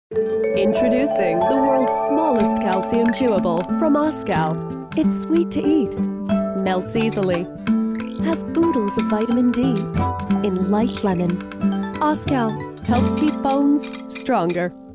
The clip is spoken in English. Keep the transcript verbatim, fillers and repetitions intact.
Introducing the world's smallest calcium chewable from Oscal. It's sweet to eat, melts easily, has oodles of vitamin D in light lemon. Oscal helps keep bones stronger.